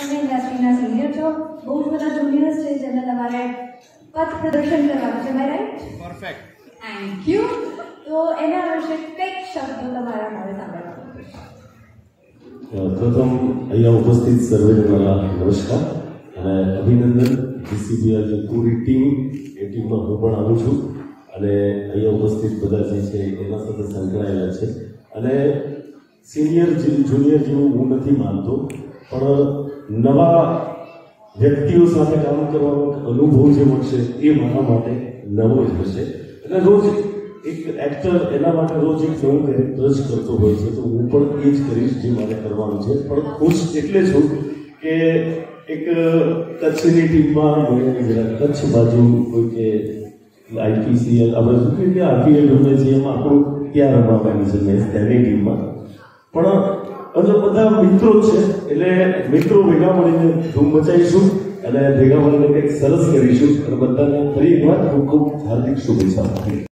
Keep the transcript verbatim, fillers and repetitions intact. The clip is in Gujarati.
તમે ઇન્ડસ્ટ્રીના સિનિયર છો, બહુ જ બધા જુનિયર્સ છે જેને તમારે પથ પ્રદર્શન કરવાનું છે, રાઈટ? પરફેક્ટ. Thank you. તો એના વિશે કંઈક શબ્દો તમારા મોઢે સાંભળવા. પ્રથમ અહીંયા ઉપસ્થિત સર્વેને મારા નમસ્કાર અને અભિનંદન. ડીસીબીઆરની પૂરી ટીમ એ ટીમમાં હું પણ આવું છું અને અહીંયા ઉપસ્થિત બધા જે છે એના સાથે સંકળાયેલા છે. અને સિનિયર જુનિયર જેવું હું નથી માનતો, પણ નવા વ્યક્તિઓ સાથે કામ કરવાનો અનુભવ જે મળશે એ મારા માટે નવો જ હશે. એટલે રોજ એક એક્ટર એના માટે રોજ એક નવું કેરેક્ટર જ કરતો હોય છે, તો હું પણ એ જ કરીશ જે મારે કરવાનું છે. પણ ખુશ એટલે છું કે એક કચ્છની ટીમમાં મને જરા કચ્છ બાજુ કોઈ કે આઈપીસીએલ આપણે શું કહીએ કે આઈપીએલ રમે છે એમાં આપણું ત્યાં રમાવાની છે મેચ ત્યાંની ટીમમાં. પણ હજુ બધા મિત્રો છે એટલે મિત્રો ભેગા મળીને ધૂમ મચાવીશું અને ભેગા મળીને કંઈક સરસ કરીશું. અને બધાને ફરી એકવાર ખૂબ ખૂબ હાર્દિક શુભેચ્છાઓ.